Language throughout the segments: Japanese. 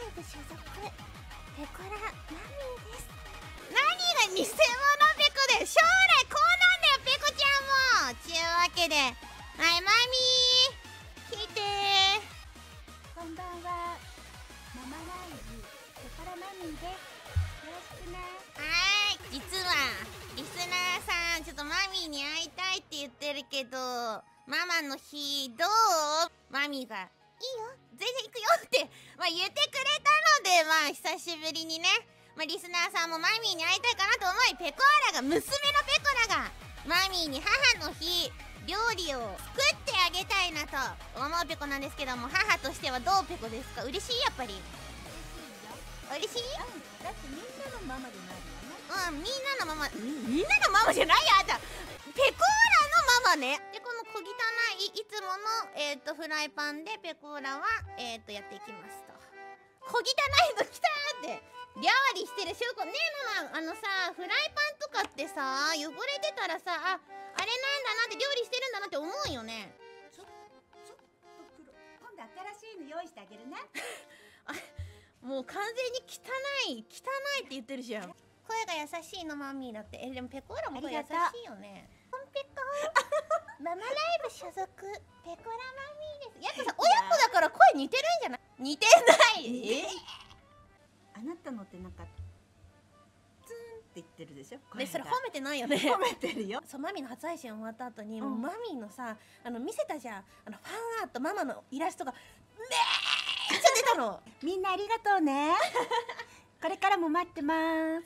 イブ所属ペコラマミーです。 何が偽物ペコで、将来こうなんだよペコちゃんも。ちゅうわけで、はいマミー聞いてー。 こんばんは、ママライブペコラマミーです。よろしくね。 はーい、実はリスナーさんちょっとマミーに会いたいって言ってるけど、ママの日どう？マミーがいいよ全然行くよって、言ってくれたので、久しぶりにね、リスナーさんもマミーに会いたいかなと思い、ペコアラが、娘のペコラがマミーに母の日料理を作ってあげたいなと思うペコなんですけども、母としてはどうペコですか？嬉しい？やっぱり嬉しい？ だってみんなのママでなるよね。 みんなのママ、みんなのママじゃないよ、あんたペコーラのママね。で、この小汚いいつもの、フライパンでペコーラは、やっていきますと。小汚いの来たーって料理してる証拠ねえママ。さ、フライパンとかってさ、汚れてたらさ、あれなんだなって、料理してるんだなって思うよね。 ちょっと黒、今度新しいの用意してあげるね。 もう完全に汚いって言ってるじゃん。声が優しいのマミーだって。でもペコーラも声優しいよね。コンペコママライブ所属ペコラマミーです。やっぱさ、親子だから声似てるんじゃない？似てない。 あなたのってなんかツーンって言ってるでしょ。 で、それ褒めてないよね。 褒めてるよ。 そう、マミーの初配信終わった後に、もうマミーのさ、見せたじゃん、ファンアート、ママのイラストがめっちゃ出たの。 みんなありがとうね。これからも待ってます。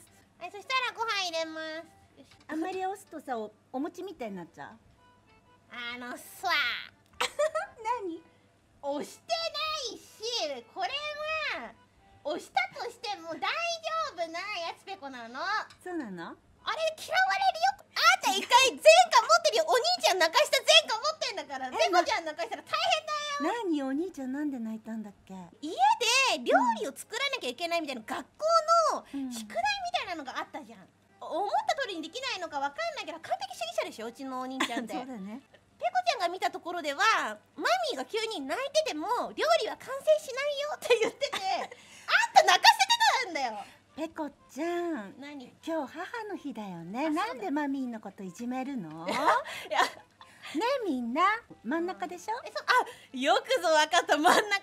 はい、そしたらご飯入れます。 あんまり押すとさ、お餅みたいになっちゃう。 さ何？ 押してないし、これは押したとしても大丈夫なやつペコなの。 そうなの？ あれ嫌われるよ。あんた一回前科持ってるよ。お兄ちゃん泣かした前科持ってんだから。ペコちゃん泣かしたら大変だよ。 何？お兄ちゃんなんで泣いたんだっけ？ 家で料理を作らなきゃいけないみたいな学校の宿題みたいなのがあったじゃん。思った通りにできないのかわかんないけど、完璧主義者でしょ、うちのお兄ちゃんって。 そうだね。 ペコちゃんが見たところでは、マミーが急に泣いてても料理は完成しないよって言ってて、あんた泣かせてたんだよ。 ペコちゃん、 何？ 今日母の日だよね。なんでマミーのこといじめるの？ いやねえ、みんな真ん中でしょ。 よくぞわかった、真ん中です。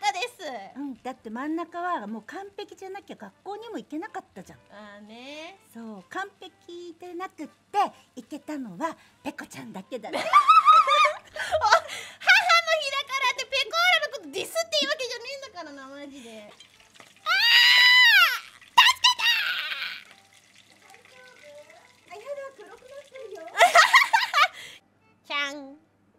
だって真ん中はもう完璧じゃなきゃ学校にも行けなかったじゃん。 ね。 そう、完璧でなくって行けたのはペコちゃんだけだね。 母の日だからってペコーラのことディスっていうわけじゃねえんだからな、マジで。ちゃん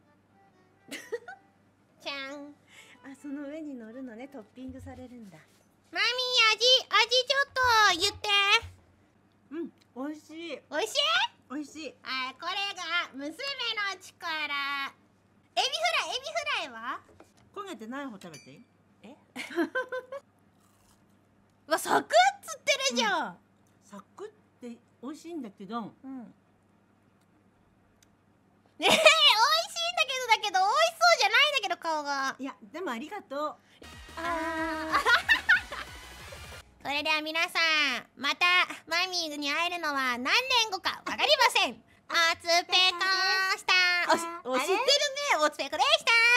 ちゃん。 その上に乗るのね、トッピングされるんだ。 マミー、味ちょっと言って。 美味しい。 おいしい？ 美味しい。 はい、これが娘の力。エビフライは焦げてない方食べていい？ わ、サクッつってるじゃん。 サクって美味しいんだけど、 美味しいんだけど美味しそうじゃないんだけど、顔が。 いや、でもありがとう。 それでは皆さん、またマミーに会えるのは何年後かわかりません。おつぺこーした。知ってるね、おつぺこでした。